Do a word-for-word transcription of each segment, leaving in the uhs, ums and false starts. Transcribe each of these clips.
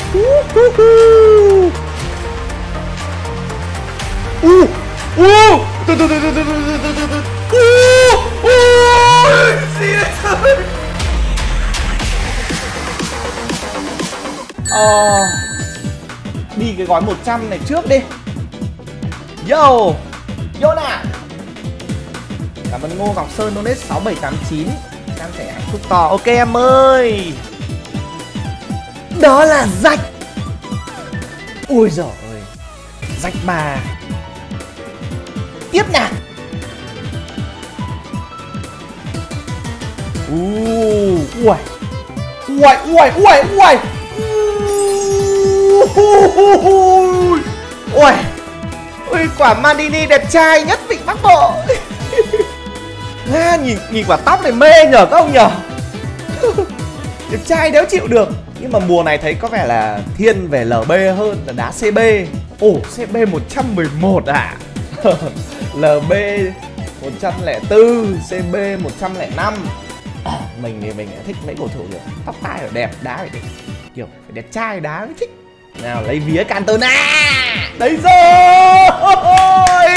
u u từ từ từ từ từ từ từ từ từ u u gì đấy trời. Ờ đi cái gói một trăm này trước đi. Yo yo nào. Cảm ơn Ngô Ngọc Sơn donate sáu bảy tám chín. Em sẽ hạnh phúc to. Ok em ơi. Đó là rạch. Ui giời ơi. Rạch bà. Tiếp nào. Ui ui ui ui ui ui ui ui ui quả Mandini đẹp trai nhất Vịnh Bắc Bộ. À, nhìn nhìn quả tóc này mê nhở các ông nhở. Đẹp trai đéo chịu được. Nhưng mà mùa này thấy có vẻ là thiên về lờ bê hơn là đá xê bê. Ồ xê bê một trăm mười một à. lờ bê một trăm lẻ bốn, xê bê một trăm lẻ năm. À, mình thì mình thích mấy cầu thủ được tóc tai phải đẹp, đá phải đẹp, kiểu phải đẹp trai đá mới thích. Nào lấy vía Cantona. Đấy rồi.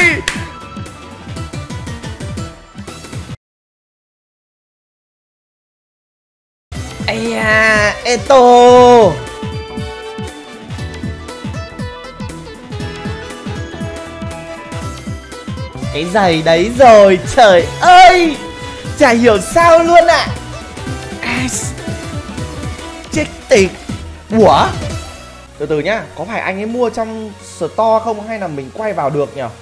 Ây da, Eto. Cái giày đấy rồi, trời ơi. Chả hiểu sao luôn ạ. À. Chết tịch. Ủa? Từ từ nhá, có phải anh ấy mua trong store không hay là mình quay vào được nhỉ?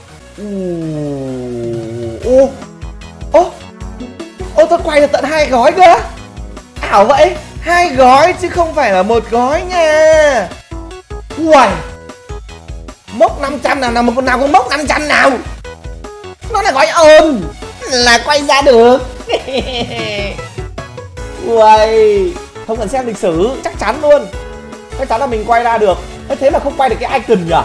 Ô ô ô tôi quay được tận hai gói cơ. Ảo vậy, hai gói chứ không phải là một gói nha. Ui, mốc năm trăm nào nào một nào con mốc năm trăm nào. Nó là gói ôm là quay ra được. Ui, không cần xem lịch sử, chắc chắn luôn. Chắc chắn là mình quay ra được. Thế mà không quay được cái icon nhỉ?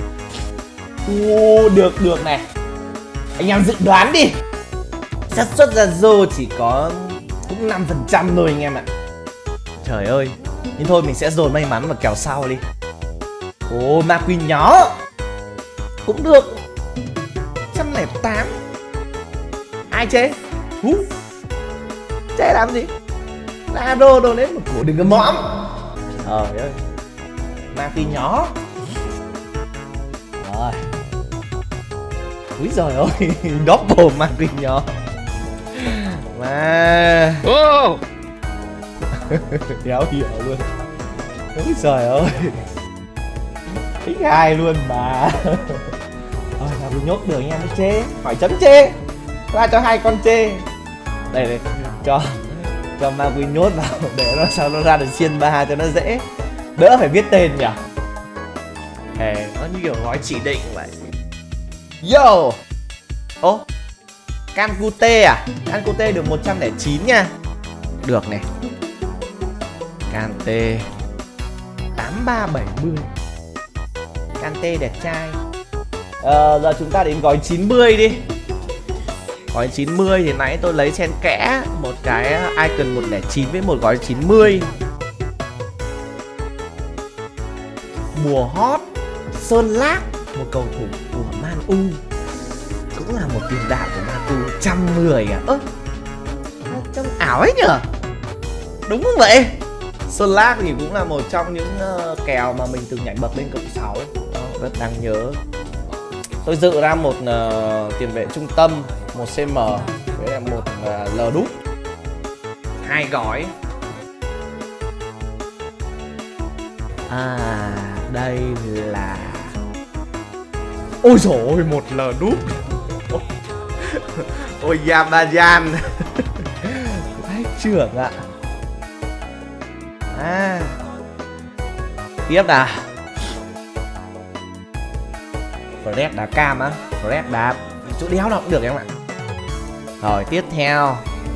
Ồ, được được này. Anh em dự đoán đi. xác suất ra Zô chỉ có cũng năm phần trăm thôi anh em ạ. Trời ơi. Nhưng thôi mình sẽ dồn may mắn vào kèo sau đi. Ồ, ma quỷ nhỏ cũng được. một trăm lẻ tám. Ai chế? Hú. Chế làm gì? Lado đồ đến một cổ đừng có mõm. Trời ơi. Ma quỷ nhỏ. Rồi. Úi giời ơi. Double ma quỷ nhỏ. Mà oh. Đéo hiểu luôn. Úi giời ơi. Thích hai luôn mà. Thôi nào bị nhốt được anh em mới chê. Hỏi chấm chê. Ra cho hai con chê. Đây đây. Cho Cho ma quy nhốt vào. Để nó sao nó ra được xiên ba cho nó dễ. Đỡ phải viết tên nhỉ. Hè, nó như kiểu gói chỉ định vậy. Yo. Ô Cancute à? Cancute được một trăm lẻ chín nha. Được này. Cante tám ba bảy mươi. Cante đẹp trai. Ờ, giờ chúng ta đến gói chín mươi đi. Gói chín mươi thì nãy tôi lấy xen kẽ một cái icon một không chín với một gói chín mươi. Mùa hot Sơn Lác, một cầu thủ của Man U, cũng là một tiền đạo của Man U, một trăm mười à. Ơ, trông ảo ấy nhở. Đúng không vậy? Sơn Lác thì cũng là một trong những uh, kèo mà mình từng nhảy bậc lên cộng sáu. Đó, rất đáng nhớ. Tôi dự ra một uh, tiền vệ trung tâm, một xê em với lại một uh, lờ đúp. Hai gói. À, đây là... Ôi dồi ôi, một lờ đúp. Ôi Yabajan. Vãi trưởng ạ. À, tiếp nào. Fred đá cam á. Fred đá chỗ đéo nào cũng được em ạ. Rồi tiếp theo.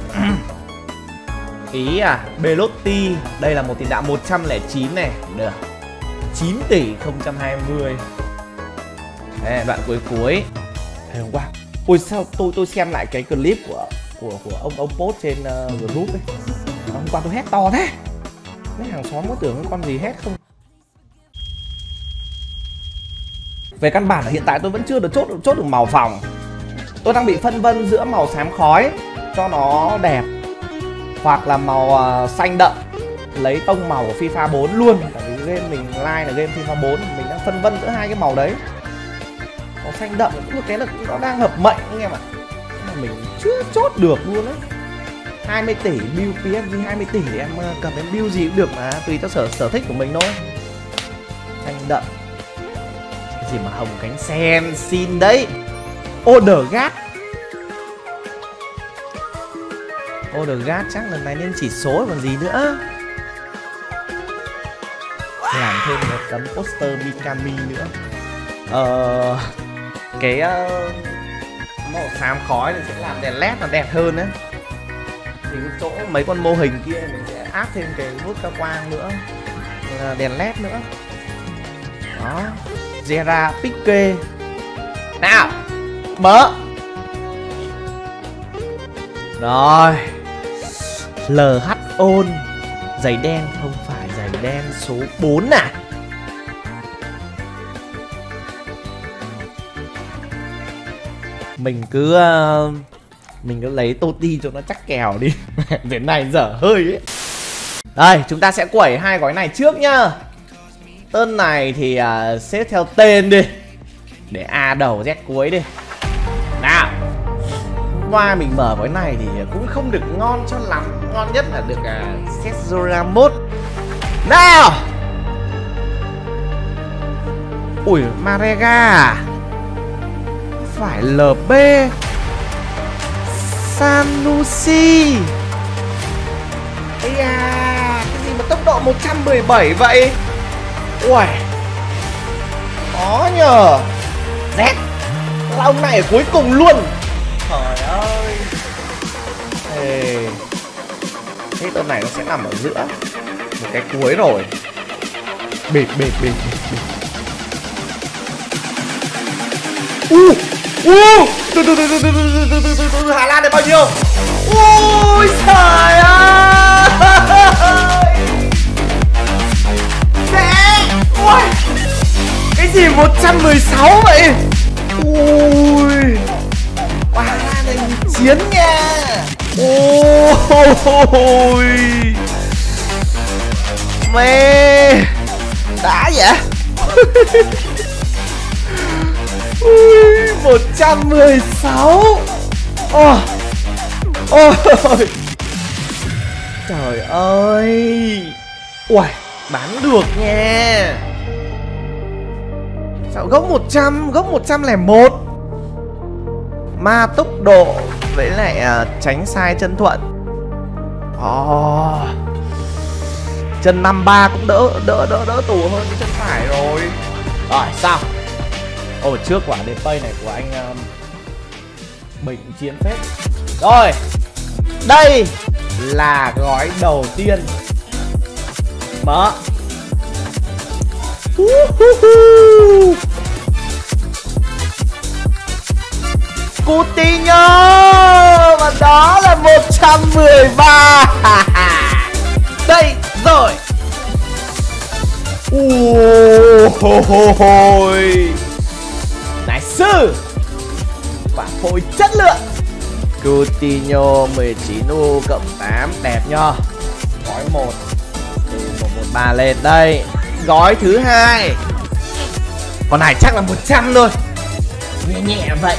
Ý à, Belotti. Đây là một tiền đạo một trăm lẻ chín này. Được. chín tỷ không hai không. Đây, đoạn cuối cuối. Đây, hôm qua. Ôi sao tôi tôi xem lại cái clip của của của ông ông post trên uh, group ấy. Hôm qua tôi hét to thế. Mấy hàng xóm có tưởng con gì hét không? Về căn bản là hiện tại tôi vẫn chưa được chốt chốt được màu phòng. Tôi đang bị phân vân giữa màu xám khói cho nó đẹp, hoặc là màu uh, xanh đậm lấy tông màu của FIFA bốn luôn. Tại vì game mình like là game FIFA bốn, mình đang phân vân giữa hai cái màu đấy. Màu xanh đậm cũng cái là nó đang hợp mệnh anh em ạ, mà mình chưa chốt được luôn á. hai mươi tỷ build pê ét giê hai mươi tỷ thì em cầm em build gì cũng được mà, tùy theo sở sở thích của mình thôi. Xanh đậm cái gì mà hồng cánh sen xin đấy. Odegaard Odegaard chắc lần này nên chỉ số còn gì nữa. Làm thêm một tấm poster Mikami nữa. Ờ cái uh, màu xám khói thì sẽ làm đèn led nó đẹp hơn đấy. Thì cái chỗ mấy con mô hình kia mình sẽ áp thêm cái nút cao quang nữa, đèn led nữa. Đó, Gerrard Piqué. Nào, mở. Rồi, lờ hát ôn. Giày đen không phải giày đen số bốn à? Mình cứ uh, mình cứ lấy Totti cho nó chắc kèo đi. Đến này dở hơi ấy. Đây, chúng ta sẽ quẩy hai gói này trước nhá. Tên này thì uh, xếp theo tên đi, để A đầu Z cuối đi. Nào, qua mình mở gói này thì cũng không được ngon cho lắm. Ngon nhất là được uh, Sergio Ramos. Nào, ui Marega, phải lờ bê Sanusi. Ây da, cái gì mà tốc độ một trăm mười bảy vậy? Ui, khó nhờ. Z là ông này ở cuối cùng luôn. Trời ơi. Ê, thế tên này nó sẽ nằm ở giữa, một cái cuối rồi. Bịt bịt bịt bịt. U u từ từ từ từ từ từ từ từ từ Hà Lan này bao nhiêu? Ui trời ơi. Mẹ. Ui, cái gì một trăm mười sáu vậy? Ui, Hà Lan này chiến nha. Ôi mẹ đã vậy. Ui, một trăm mười sáu. Ôi ôi trời ơi. Ui, bán được nha. Sao gốc một trăm, gốc một trăm lẻ một. Ma tốc độ với lại uh, tránh sai chân thuận. Oh. Chân năm ba cũng đỡ đỡ đỡ đỡ tù hơn cái chân phải rồi. Rồi sao? Ồ, trước quả Depay này của anh um, Bình chiến phết. Rồi, đây là gói đầu tiên. Mở. uh, uh, uh. Coutinho, và đó là một trăm mười ba. Đây rồi. Ôi, này sư, quả phôi chất lượng. Coutinho mười chín U cộng tám đẹp nhá. Gói một từ một một ba lên đây. Gói thứ hai, con này chắc là một trăm thôi, nhẹ nhẹ vậy.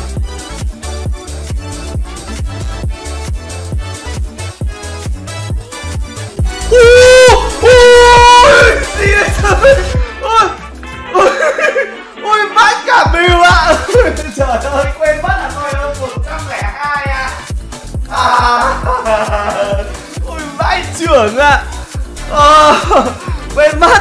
Ôi vãi cả bìu ạ. Trời ơi, quên mất là tôi là một trăm lẻ hai à. À, ôi vãi trưởng ạ. À, quên mất.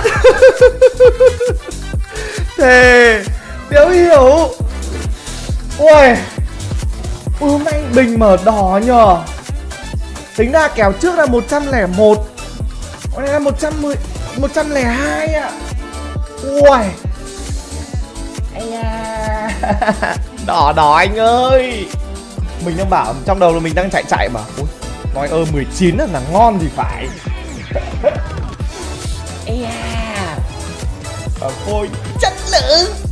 Thề Tiểu hiểu. Ui, ui hôm nay Bình mở đỏ nhờ. Tính ra kèo trước là một trăm lẻ một, còn này là một trăm mười, một trăm lẻ hai ạ. Ui, ây da. Đỏ đỏ anh ơi. Mình đang bảo trong đầu là mình đang chạy chạy mà. Ui, nói ơ mười chín là ngon thì phải. Ây da. Phôi chất lượng.